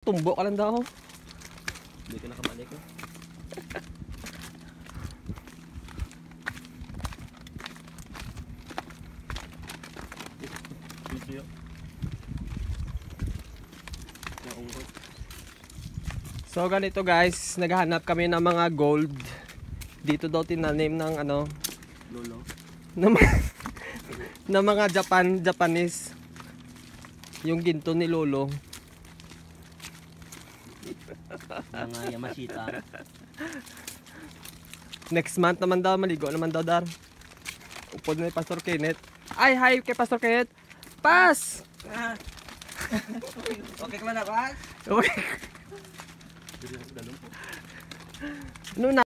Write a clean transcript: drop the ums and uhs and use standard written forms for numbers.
tumbo ka lang daw. Hindi ka nakabalik eh. So ganito guys, naghahanap kami ng mga gold. Dito daw tinanim ng ano, Lolo. ng mga Japanese. Yung ginto ni Lolo. Mga Yamashita. Next month naman daw, maligo naman daw dar. Upod na ni Pastor Kenneth. Ay, hi kay Pastor Kenneth. Pas! Okay ka man na, Pas? Okay. Ano na?